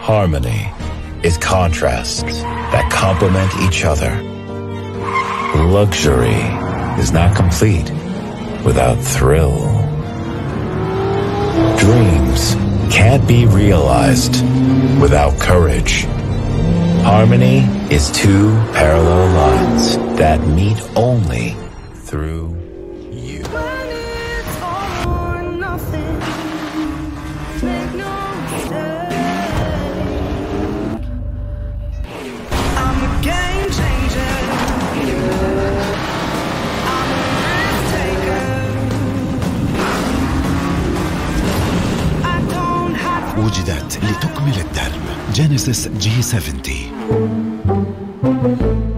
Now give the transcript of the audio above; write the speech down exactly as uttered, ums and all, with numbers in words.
Harmony is contrasts that complement each other. Luxury is not complete without thrill. Dreams can't be realized without courage. Harmony is two parallel lines that meet only through you. When it's all or nothing, make no mistake. I'm a game changer. I'm a risk taker. I don't have وجدت لتكمل الدرب Genesis جي سبعين.